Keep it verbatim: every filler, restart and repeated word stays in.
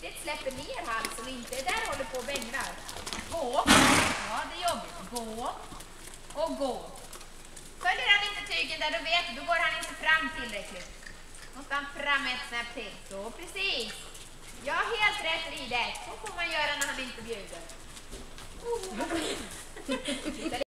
försiktigt släpper ner halsen och inte är där och håller på och bängrar. Gå. Ja, det är jobbigt. Gå. Och gå. Följer han inte tygen där, då vet du, då går han inte fram tillräckligt. Måste han fram ett snäpp till. Så, precis. Ja, helt rätt i det. Så får man göra när han inte bjuder.